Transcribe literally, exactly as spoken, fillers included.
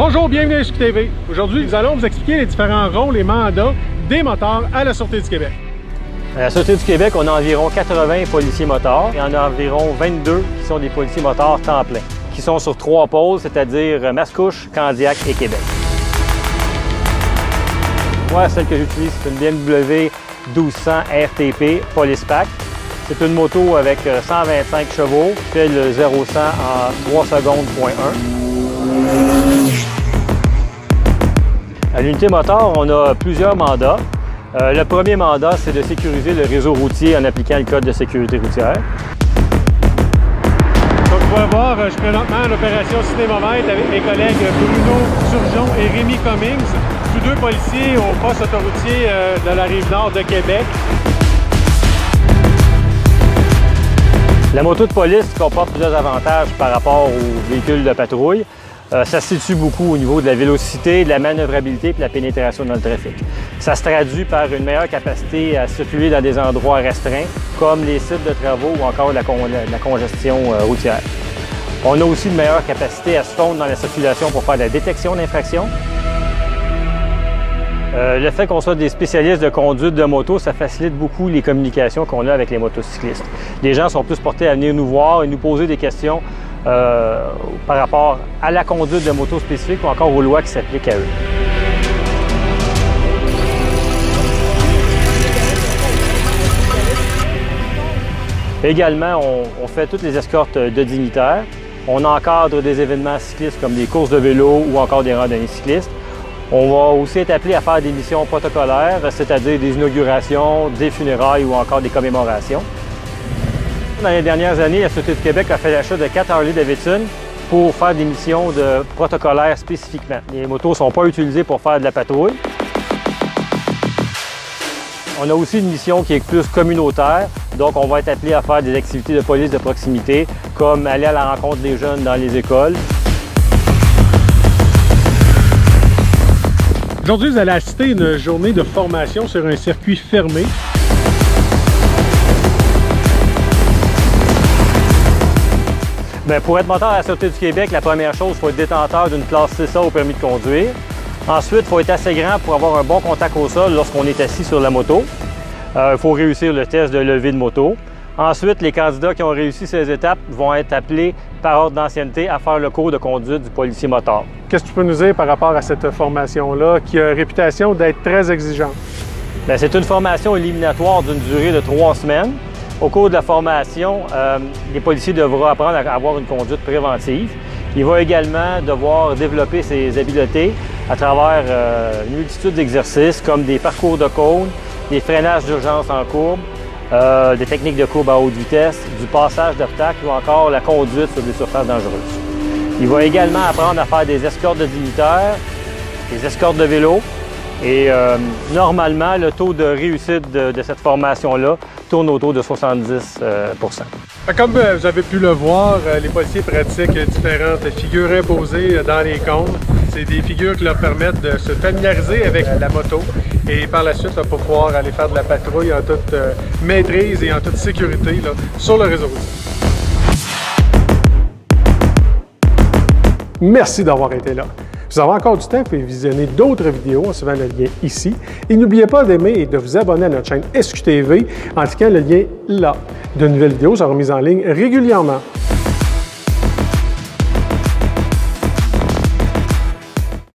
Bonjour, bienvenue à S Q T V. Aujourd'hui, nous allons vous expliquer les différents rôles et mandats des motards à la Sûreté du Québec. À la Sûreté du Québec, on a environ quatre-vingts policiers motards. Il y en a environ vingt-deux qui sont des policiers motards temps plein, qui sont sur trois pôles, c'est-à-dire Mascouche, Candiac et Québec. Moi, celle que j'utilise, c'est une B M W douze cents R T P Police Pack. C'est une moto avec cent vingt-cinq chevaux, qui fait le zéro à cent en trois secondes point un. À l'unité motard, on a plusieurs mandats. Euh, le premier mandat, c'est de sécuriser le réseau routier en appliquant le code de sécurité routière. Comme vous pouvez voir, je suis présentement à l'opération Cinémomètre avec mes collègues Bruno Turgeon et Rémi Cummings, tous deux policiers au poste autoroutier de la Rive-Nord de Québec. La moto de police comporte plusieurs avantages par rapport aux véhicules de patrouille. Euh, ça se situe beaucoup au niveau de la vélocité, de la manœuvrabilité et de la pénétration dans le trafic. Ça se traduit par une meilleure capacité à circuler dans des endroits restreints, comme les sites de travaux ou encore la, con la, la congestion euh, routière. On a aussi une meilleure capacité à se fondre dans la circulation pour faire de la détection d'infractions. Euh, le fait qu'on soit des spécialistes de conduite de moto, ça facilite beaucoup les communications qu'on a avec les motocyclistes. Les gens sont plus portés à venir nous voir et nous poser des questions euh, par rapport à la conduite de moto spécifique ou encore aux lois qui s'appliquent à eux. Également, on, on fait toutes les escortes de dignitaires. On encadre des événements cyclistes comme des courses de vélo ou encore des randonnées cyclistes. On va aussi être appelé à faire des missions protocolaires, c'est-à-dire des inaugurations, des funérailles ou encore des commémorations. Dans les dernières années, la Sûreté du Québec a fait l'achat de quatre Harley-Davidson pour faire des missions de protocolaires spécifiquement. Les motos ne sont pas utilisées pour faire de la patrouille. On a aussi une mission qui est plus communautaire, donc on va être appelé à faire des activités de police de proximité, comme aller à la rencontre des jeunes dans les écoles. Aujourd'hui, vous allez assister à une journée de formation sur un circuit fermé. Bien, pour être motard à la Sûreté du Québec, la première chose, il faut être détenteur d'une classe C A au permis de conduire. Ensuite, il faut être assez grand pour avoir un bon contact au sol lorsqu'on est assis sur la moto. Euh, il faut réussir le test de levée de moto. Ensuite, les candidats qui ont réussi ces étapes vont être appelés par ordre d'ancienneté à faire le cours de conduite du policier motard. Qu'est-ce que tu peux nous dire par rapport à cette formation-là qui a réputation d'être très exigeante? C'est une formation éliminatoire d'une durée de trois semaines. Au cours de la formation, euh, les policiers devront apprendre à avoir une conduite préventive. Il va également devoir développer ses habiletés à travers euh, une multitude d'exercices comme des parcours de cône, des freinages d'urgence en courbe, euh, des techniques de courbe à haute vitesse, du passage d'obstacles ou encore la conduite sur des surfaces dangereuses. Il va également apprendre à faire des escortes de dignitaires, des escortes de vélo. Et euh, normalement, le taux de réussite de, de cette formation-là tourne autour de soixante-dix pour cent. Comme vous avez pu le voir, les policiers pratiquent différentes figures imposées dans les cônes. C'est des figures qui leur permettent de se familiariser avec la moto et par la suite là, pour pouvoir aller faire de la patrouille en toute euh, maîtrise et en toute sécurité là, sur le réseau routier. Merci d'avoir été là. Si vous avez encore du temps, vous pouvez visionner d'autres vidéos en suivant le lien ici. Et n'oubliez pas d'aimer et de vous abonner à notre chaîne S Q T V en cliquant le lien là. De nouvelles vidéos seront mises en ligne régulièrement.